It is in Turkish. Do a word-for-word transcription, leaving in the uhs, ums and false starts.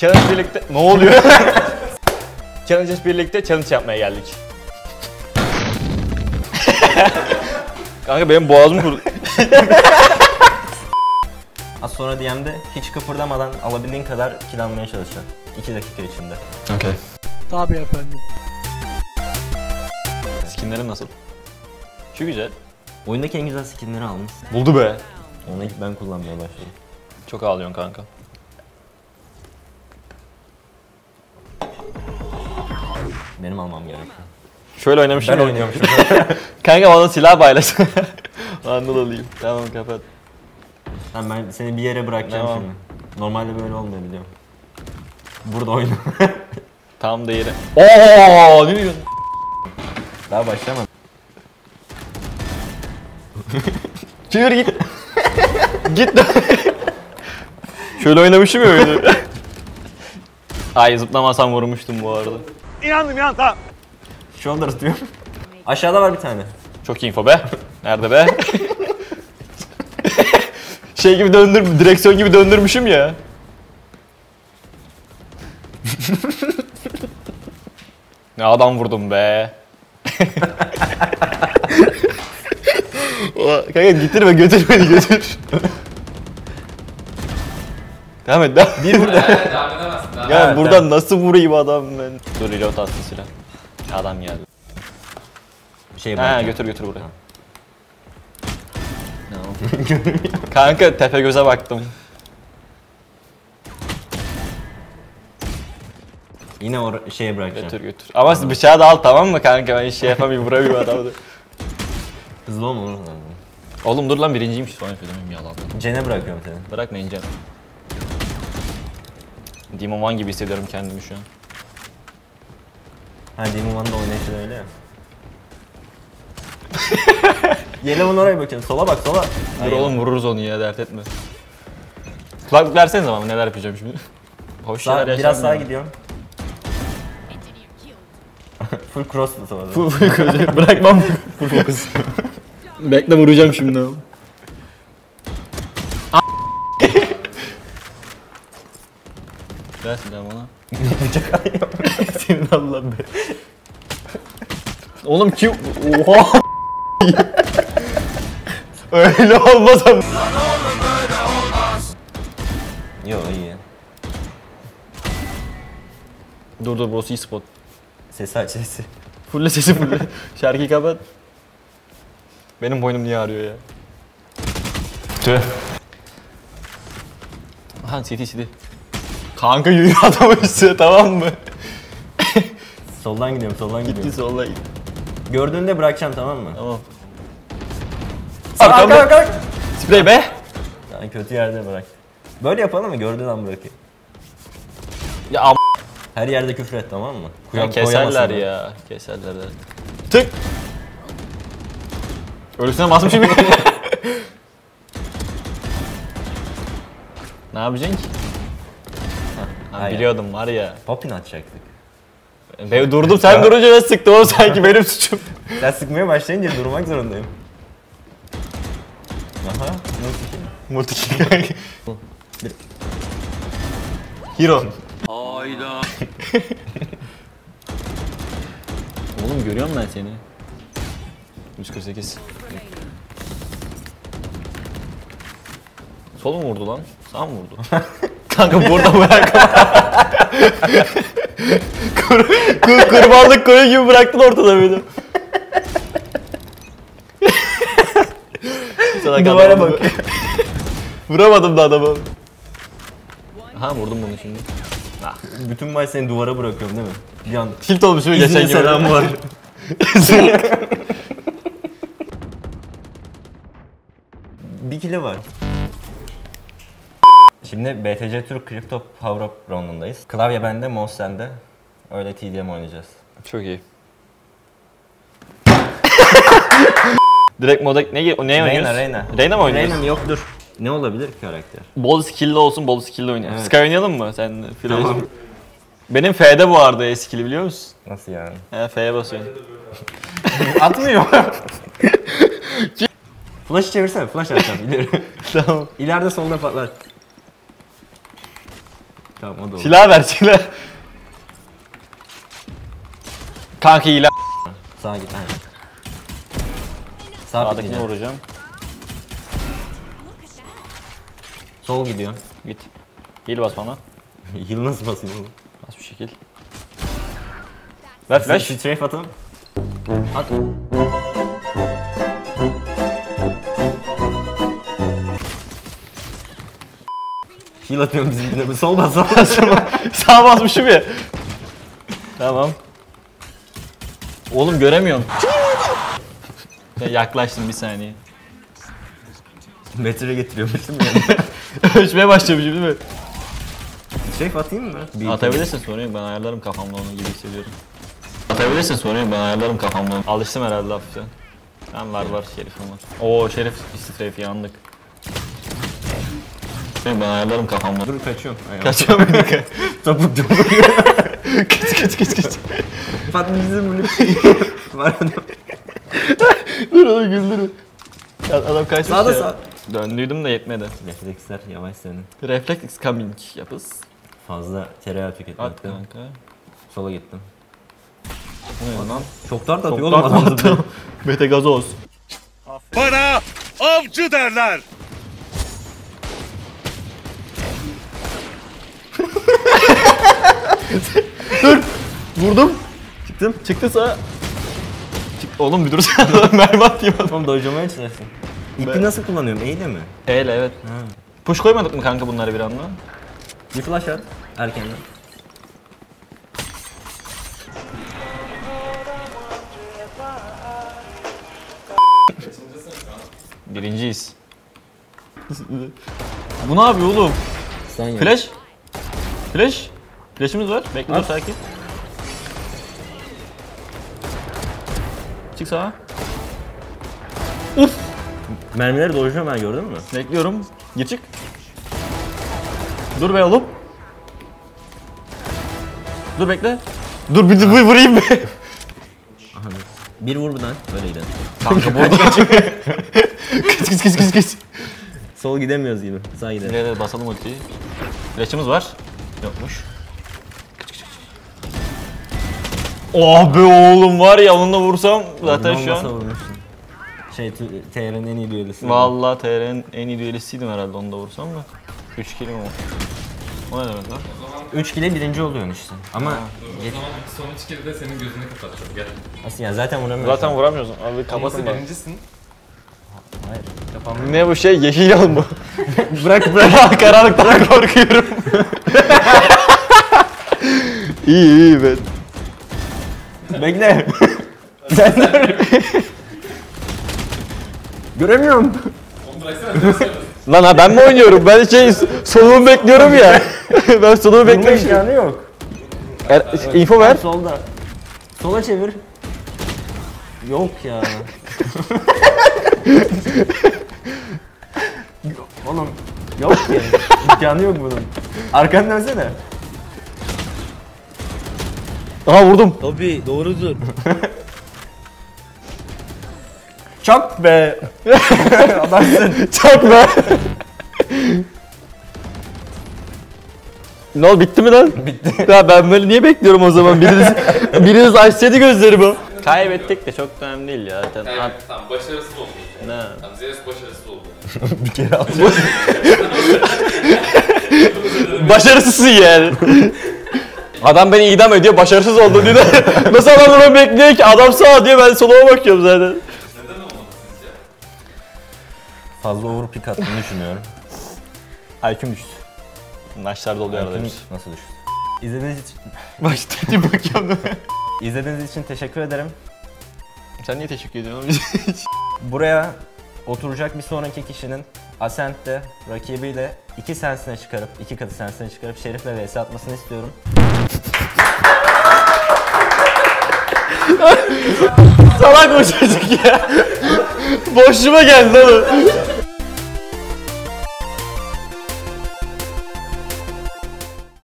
Challenge birlikte... Ne oluyor? Challenge birlikte challenge yapmaya geldik. Kanka benim boğazım kurudu. Az sonra D M'de hiç kıpırdamadan alabildiğin kadar kill almaya çalışacağım. iki dakika içinde. Okey. Tabii efendim. Skinlerin nasıl? Şu güzel. Oyundaki en güzel skinleri almışsın. Buldu be. Onu ilk ben kullanmaya başladım. Çok ağlıyorsun kanka. Benim almam gerekiyor. Şöyle oynamışım. Ben oynuyormuşum. Kanka bana silah paylaşsın. Anıl alayım. Tamam kapat. Tamam ben seni bir yere bırakacağım Tamam. şimdi. Normalde böyle olmuyor biliyorum. Burada oyna. Tam da yere. Ooo ne diyorsun? Daha başlamadım. Çevir git. Git. Şöyle oynamışım ya oyunu. Ay zıplamasam vurmuştum bu arada. İnandım inan tamam. Shoulder diyor. Aşağıda var bir tane. Çok iyi info be. Nerede be? Şey gibi döndür, direksiyon gibi döndürmüşüm ya. Ne adam vurdum be. Kanka getirme götür beni götür. Devam et devam. Bir burada. Devam edemezsin. Devam. Ya Evet, buradan nasıl vurayım adam ben? Dur reload attı silah. Adam geldi. Şey Ha bırakacağım. götür götür buraya. Kanka tepe göze baktım. Yine o şeye bırakacağım. Götür götür. Ama bıçağı da al tamam mı kanka? Ben hiç şey yapamıyorum vuramıyorum adamı. Hızlı olma oğlum. Oğlum dur lan birinciymiş sonra söylemeyeyim yalan. Cene bırakıyorum seni. Bırak ne ineceğim. Demon One gibi hissediyorum kendimi şu an. Ha Demon One'da oynayışı öyle ya. Yeleven oraya bakın. Sola bak sola. Dur Aynen. oğlum vururuz onu ya dert etme. Kulaklık versenize ama neler yapacağım şimdi. Hoş Sağ, şeyler biraz sağa yaşanmıyor. gidiyorum. Full cross da sonra. Full focus. Bırakmam. Full focus. Bekle vuracağım şimdi. Ver silahı bana. Bıçak alıyor. Senin Allah be. Oğlum kim? Oha. Öyle olmaz ama. Yo iyi. Dur dur burası iyi spot. Sesi aç sesi. Fulle sesi fulle. Şarkıyı kapat. Benim boynum niye ağrıyor ya? Tüh. Aha C T C T. Kanka yürüyor adam üstüne tamam mı? Soldan gidiyorum soldan Gitti gidiyorum. solla git. Gördüğünde bırakacağım tamam mı? Tamam. Arkamda. Arka arka. Sprey be. Yani kötü yerde bırak. Böyle yapalım mı? Gördüğün an bırakayım. Ya am Her yerde küfür et tamam mı? ya Koyam- keserler koyamasın ya. Keserler de. Tık. Ölüsüne basmışım. Ne yapacaksın ki? Ha, Aynen. biliyordum var ya. Popin atacaktık. Ben durdum sen durunca ne sıktı o sanki benim suçum. Sen sıkmaya başlayınca durmak zorundayım. Aha. Multi kanka. Hero. Hayda. Oğlum görüyorum ben seni. yüz kırk sekiz. Sol mu vurdu lan? Sağ mı vurdu? Kanka burada bırak. Kur, kur, kurbanlık koyun gibi bıraktın ortada beni. Duvara bak. Vuramadım da adamı. Ha vurdum bunu şimdi. Bütün maç seni duvara bırakıyorum değil mi? Bir an. Tilt olmuşum geçen İzmir gibi. selam var. Bir kilo var. Şimdi B T C Türk Crypto Power Up roundundayız. Klavye bende, mouse sende. Öyle T D M oynayacağız. Çok iyi. Direkt moda ne ne oynuyoruz? Reyna, Reyna. Reyna mı oynuyoruz? Reyna mı yok dur. Ne olabilir ki karakter? Bol skill'li olsun, bol skill'li oynayalım. Evet. Sky oynayalım mı? Sen Flash'ın. Tamam. Benim F'de bu arada E skill'i biliyor musun? Nasıl yani? He F'ye basıyorum. Atmıyor. Flash'ı çevirsene, flash atacağım ileri. Tamam. İleride solda patlar. Tamam o da olur. Silah ver silah. Kanka ilan. Sağa git. Aynen. Sağ Sağdakini gideceğim. vuracağım. Sol gidiyor. Git. Heal bas bana. Yıl nasıl basayım oğlum? Bas bir şekil. Ver Flash. flash. Strafe atalım. At. Heal atıyorum bizimkine. Bir sol bas. Sol bas. Sağa basmışım ya. Tamam. Oğlum göremiyorum. Ya yaklaştım bir saniye. Metre getiriyormuşum yani. Ölçmeye başlamışım değil mi? Strafe atayım mı? Bir Atabilirsin sorun yok, ben ayarlarım kafamda onu gibi hissediyorum. Atabilirsin sorun yok, ben ayarlarım kafamda onu. Alıştım herhalde hafiften. Ben var var şerifim var. Oo şerif strafe yandık. Ben ayarlarım kafamda. Dur kaçıyorum. Ayağım. Kaçıyor muyduk? Topuk topuk. Kaç kaç kaç kaç. Fatma bizim bunu. Var adam. Dur onu güldürün. Adam kaçmış Sağda ya. sağ. Döndüydüm de yetmedi. Refleksler yavaş senin. Reflex is coming yapız. Fazla tereyağı At tüketmekten. kanka. Sola gittim. Bu ne lan? Çok dart atıyor Çok oğlum adam. attım. Bete gazoz. Bana avcı derler. Vurdum. Çıktım. Çıktı sağa. Çık. Oğlum bir dursana. Mermi atayım adam. Oğlum dojlamaya çalışsın. İpi nasıl kullanıyorum? Eyle mi? Eyle evet. Ha. Push koymadık mı kanka bunları bir anda? Bir flash at. Erkenden. Birinciyiz. Bu ne yapıyor oğlum? Sen yap. Flash. Flash. Flash'ımız var. Bekle dur At. sakin. Çık sağa. Mermileri dojluyorum ben, gördün mü? Bekliyorum. Gir çık. Dur be oğlum. Dur bekle. Dur bir, bir vurayım be. Aha. Bir vur buradan. Böyle gidelim. Kanka burada. Kıs kıs kıs kıs kıs. Sol gidemiyoruz gibi. Sağ gidelim. Nereye basalım ultiyi. Flash'ımız var. Yokmuş. Oh be oğlum var ya onunla vursam zaten şu Olmasa an. vurmuşsun. Şey, T R'nin en iyi düelisi. Vallahi T R'nin en iyi düelistiydim herhalde onu da vursam da. üç kilim o. O ne demek lan? üç kile birinci oluyorsun işte. Ama O zaman son üç kere de senin gözünü kapatacağız. Gel. nasıl yani, zaten vuramıyorsun. Zaten vuramıyorsun. Abi Nasıl kapatın bak. birincisin? Hayır. Ne bu şey? Yeşil yal bu. Bırak bırak. Karanlıktan korkuyorum. iyi iyi ben. Bekle. Sen dur. Göremiyorum. Onu bıraksana. Bıraksana. Lan ha ben mi oynuyorum? Ben şey soluğumu bekliyorum ya. ben soluğu Vurma beklemişim. imkanı yok. Er, info ver. Solda. Sola çevir. Yok ya. Oğlum yok ki. İmkanı yok bunun. Arkanı dönsene. Aha vurdum. Tabii doğrudur. Çak be. Adamsın. Çak be. Ne oldu bitti mi lan? Bitti. Ya ben böyle niye bekliyorum o zaman? Biriniz, biriniz açsaydı gözlerimi. Kaybettik de çok da önemli değil ya. Zaten Evet, at, tamam başarısız oldu. ne? Tamam Zeus başarısız oldu. Bir kere alacağım. Başarısızsın yani. Adam beni idam ediyor, başarısız oldu diyor. Nasıl adam bunu bekliyor ki? Adam sağa diyor, ben soluma bakıyorum zaten. Neden olmadı sizce? Fazla overpick attığını düşünüyorum. I Q'm düştü. Maçlarda oluyor arada Erkin bir. nasıl düştü? İzlediğiniz için, Başta bir bakıyorum değil mi? izlediğiniz için teşekkür ederim. Sen niye teşekkür ediyorsun? Buraya oturacak bir sonraki kişinin Ascent'te rakibiyle iki sensine çıkarıp, iki katı sensine çıkarıp Şerif'le vs atmasını istiyorum. Salak o çocuk ya. Boşluğuma geldi oğlum.